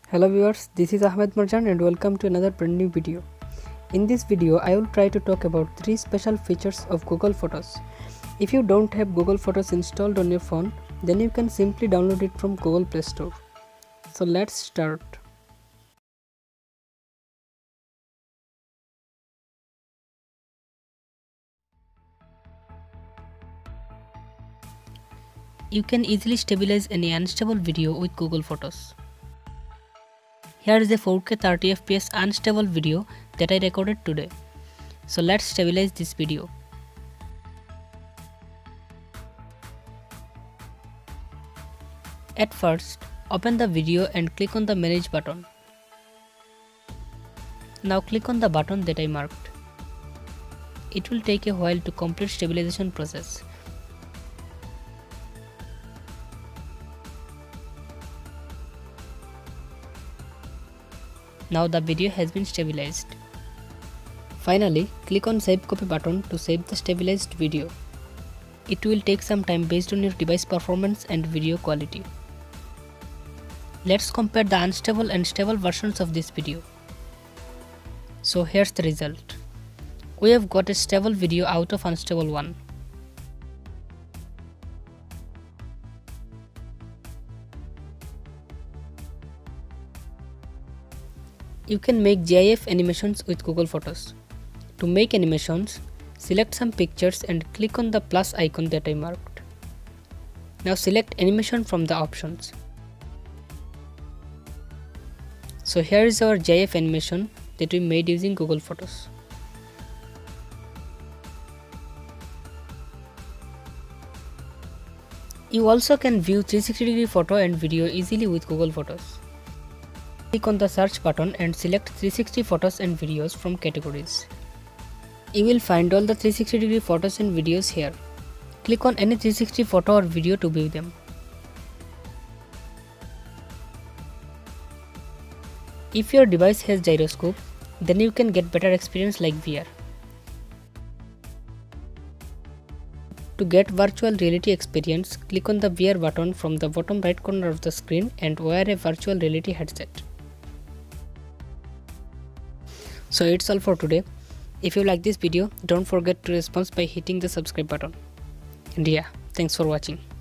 Hello viewers, this is Ahmed Marjan and welcome to another brand new video. In this video, I will try to talk about 3 special features of Google Photos. If you don't have Google Photos installed on your phone, then you can simply download it from Google Play Store. So let's start. You can easily stabilize any unstable video with Google Photos. Here is a 4K 30fps unstable video that I recorded today. So let's stabilize this video. At first, open the video and click on the Manage button. Now click on the button that I marked. It will take a while to complete stabilization process. Now the video has been stabilized. Finally, click on Save Copy button to save the stabilized video. It will take some time based on your device performance and video quality. Let's compare the unstable and stable versions of this video. So here's the result. We have got a stable video out of unstable one. You can make GIF animations with Google Photos. To make animations, select some pictures and click on the plus icon that I marked. Now select animation from the options. So here is our GIF animation that we made using Google Photos. You also can view 360-degree photo and video easily with Google Photos. Click on the search button and select 360 photos and videos from categories. You will find all the 360-degree photos and videos here. Click on any 360 photo or video to view them. If your device has gyroscope, then you can get better experience like VR. To get virtual reality experience, click on the VR button from the bottom right corner of the screen and wear a virtual reality headset. So it's all for today. If you like this video, don't forget to respond by hitting the subscribe button. And yeah, thanks for watching.